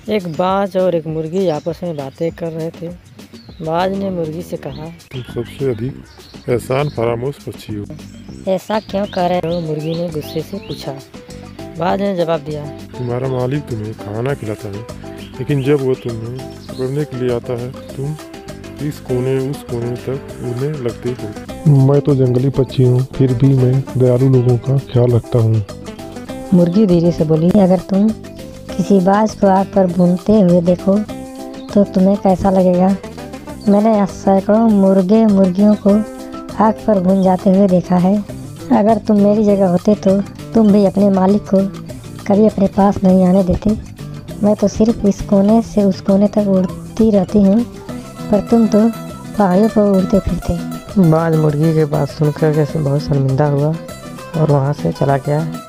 एक बाज और एक मुर्गी आपस में बातें कर रहे थे। बाज ने मुर्गी से कहा, तुम सबसे अधिक एहसान फरामोश पक्षी हो। ऐसा क्यों कर रहे हो? मुर्गी ने गुस्से से पूछा। बाज ने जवाब दिया, तुम्हारा मालिक तुम्हें खाना खिलाता है, लेकिन जब वो तुम्हें पकड़ने के लिए आता है तुम इस कोने उस कोने तक उड़ने लगते हो। मैं तो जंगली पक्षी हूँ, फिर भी मैं दयालु लोगों का ख्याल रखता हूँ। मुर्गी धीरे से बोली, अगर तुम किसी बाज को आग पर भूनते हुए देखो तो तुम्हें कैसा लगेगा? मैंने सैकड़ों मुर्गियों को आग पर भून जाते हुए देखा है। अगर तुम मेरी जगह होते तो तुम भी अपने मालिक को कभी अपने पास नहीं आने देते। मैं तो सिर्फ इस कोने से उस कोने तक उड़ती रहती हूँ, पर तुम तो पहाड़ियों पर उड़ते फिरते। बाज मुर्गी के बात सुनकर कैसे बहुत शर्मिंदा हुआ और वहाँ से चला गया।